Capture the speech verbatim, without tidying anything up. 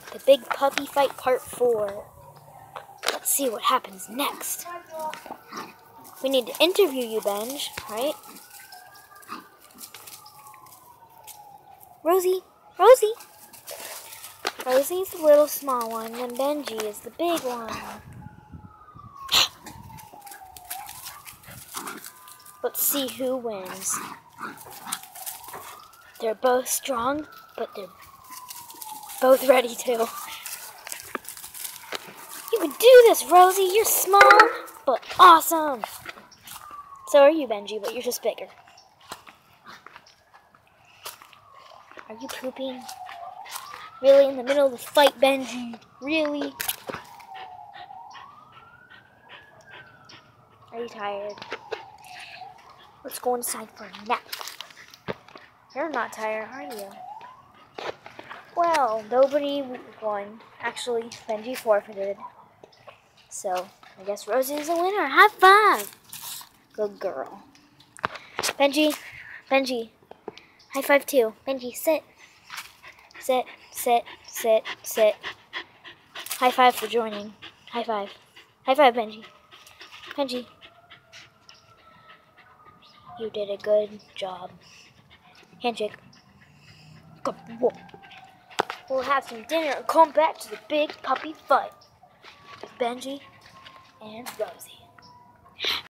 The Big Puppy Fight Part four. Let's see what happens next. We need to interview you, Benj, right? Rosie, Rosie. Rosie's the little small one, and Benji is the big one. Let's see who wins. They're both strong, but they're both ready to. You can do this, Rosie. You're small, but awesome. So are you, Benji, but you're just bigger. Are you pooping? Really, in the middle of the fight, Benji? Really? Are you tired? Let's go inside for a nap. You're not tired, are you? Well, nobody won. Actually, Benji forfeited. So, I guess Rosie's a winner. High five! Good girl. Benji, Benji, high five too. Benji, sit. Sit, sit, sit, sit. High five for joining. High five. High five, Benji. Benji. You did a good job. Handshake. Go. Whoa. We'll have some dinner and come back to the big puppy fight with Benji and Rosie.